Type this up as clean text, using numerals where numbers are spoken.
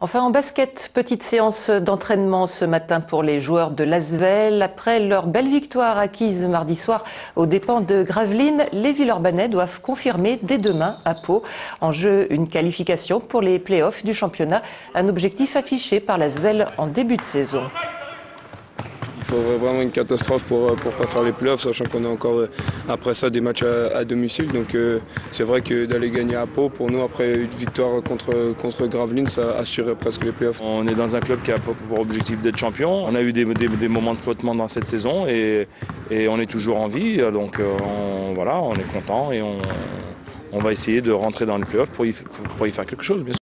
Enfin, en basket, petite séance d'entraînement ce matin pour les joueurs de l'Asvel. Après leur belle victoire acquise mardi soir aux dépens de Gravelines, les Villeurbanais doivent confirmer dès demain à Pau. En jeu, une qualification pour les play-offs du championnat, un objectif affiché par l'Asvel en début de saison. Il faudrait vraiment une catastrophe pour pas faire les playoffs, sachant qu'on a encore après ça des matchs à domicile. Donc c'est vrai que d'aller gagner à Pau, pour nous, après une victoire contre Gravelines, ça assurait presque les playoffs. On est dans un club qui a pour objectif d'être champion. On a eu des moments de flottement dans cette saison et on est toujours en vie. Donc voilà, on est content et on va essayer de rentrer dans les playoffs pour y faire quelque chose, bien sûr.